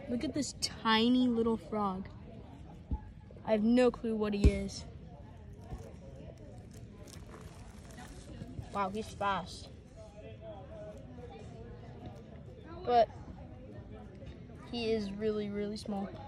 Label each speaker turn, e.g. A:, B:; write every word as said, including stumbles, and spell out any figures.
A: Look at this tiny little frog. I have no clue what he is. Wow, he's fast. But he is really, really small.